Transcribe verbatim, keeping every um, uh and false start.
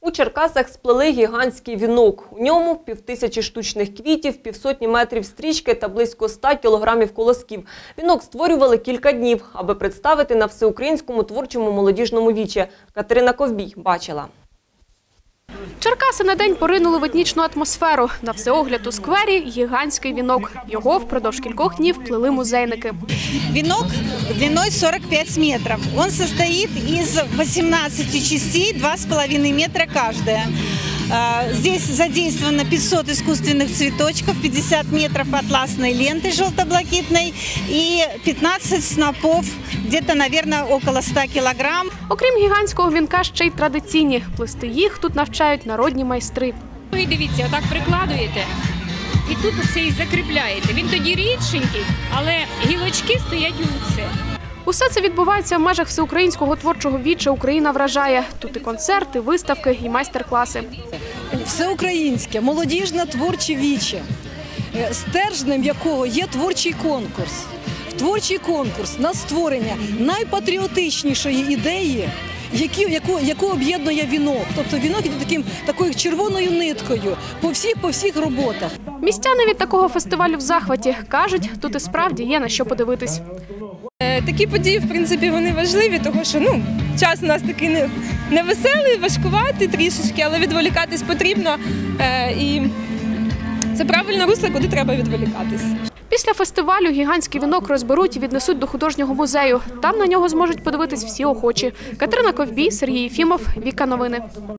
У Черкасах сплели гігантський вінок. У ньому півтисячі штучних квітів, півсотні метрів стрічки та близько ста кілограмів колосків. Вінок створювали кілька днів, аби представити на всеукраїнському творчому молодіжному вічі. Катерина Ковбій бачила. Черкаси на день поринули в етнічну атмосферу. На всеогляд у сквері – гігантський вінок. Його впродовж кількох днів плели музейники. Венок длиной сорок пять метров. Он состоит из восемнадцати частей, два с половиной метра каждая. Здесь задействовано пятьсот искусственных цветочков, пятьдесят метров атласной ленты желтоблакитной и пятнадцать снопов, где-то, наверное, около ста килограмм. Окрім гігантського вінка, ще й традиційні. Плести їх тут навчають народні майстри. Ви дивіться, отак прикладуєте і тут все і закріпляєте. Він тоді рідшенький, але гілочки стоять у це. Усе це відбувається в межах всеукраїнського творчого віча «Україна вражає». Тут і концерти, виставки, і майстер-класи. Всеукраїнське молодіжне творче віче, стержнем якого є творчий конкурс. В творчий конкурс на створення найпатріотичнішої ідеї, які, яку, яку об'єднує вінок. Тобто вінок є таким, такою червоною ниткою по всіх, по всіх роботах. Містяни від такого фестивалю в захваті. Кажуть, тут і справді є на що подивитись. Такі події, в принципі, вони важливі, тому що ну, час у нас такий не, невеселий, важкуватий трішечки, але відволікатись потрібно. Е, і це правильне русло, куди треба відволікатись. Після фестивалю гігантський вінок розберуть і віднесуть до художнього музею. Там на нього зможуть подивитись всі охочі. Катерина Ковбій, Сергій Єфімов, Віка Новини.